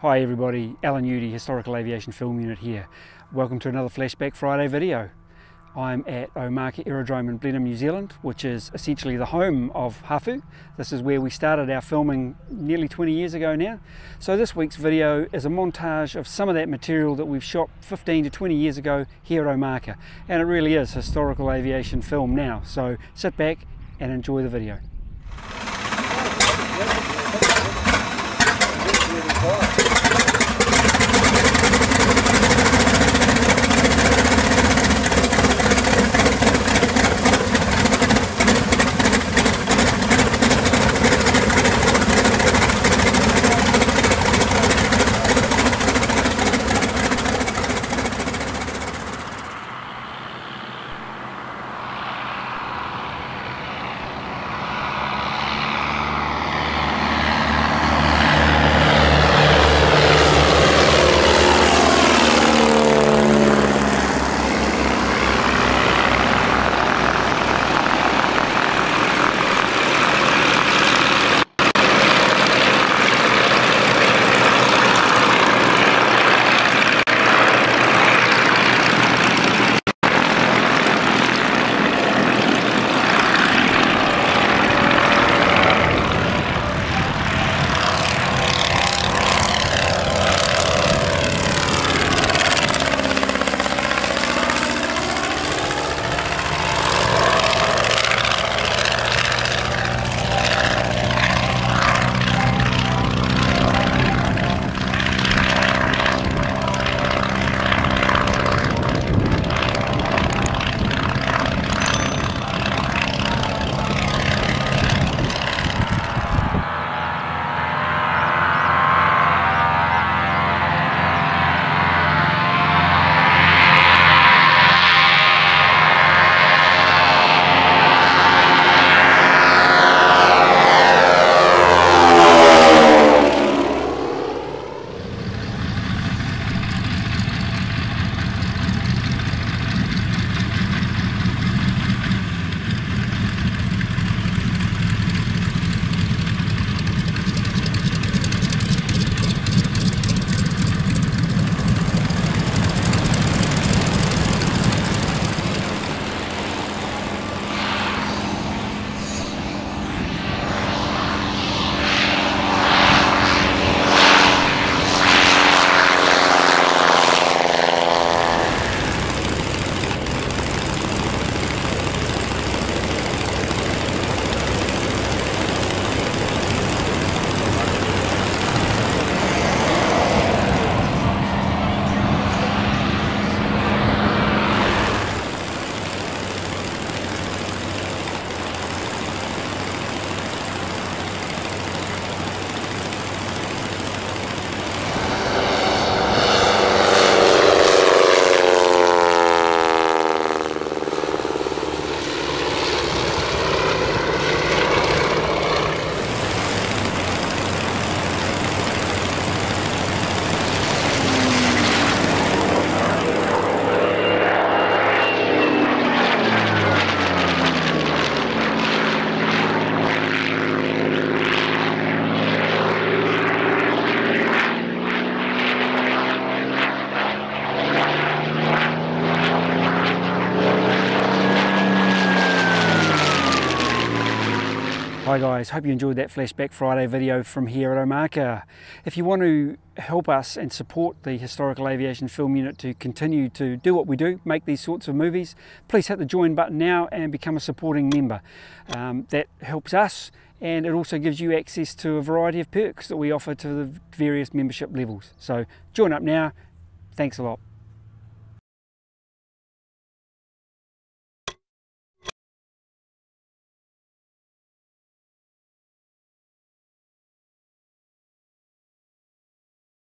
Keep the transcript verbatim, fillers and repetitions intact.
Hi everybody, Alan Udy, Historical Aviation Film Unit here. Welcome to another Flashback Friday video. I'm at Omaka Aerodrome in Blenheim, New Zealand, which is essentially the home of Hafu. This is where we started our filming nearly twenty years ago now. So this week's video is a montage of some of that material that we've shot fifteen to twenty years ago here at Omaka. And it really is historical aviation film now. So sit back and enjoy the video. Hi guys, hope you enjoyed that Flashback Friday video from here at Omaka. If you want to help us and support the Historical Aviation Film Unit to continue to do what we do, make these sorts of movies, please hit the join button now and become a supporting member. Um, that helps us, and it also gives you access to a variety of perks that we offer to the various membership levels. So join up now. Thanks a lot.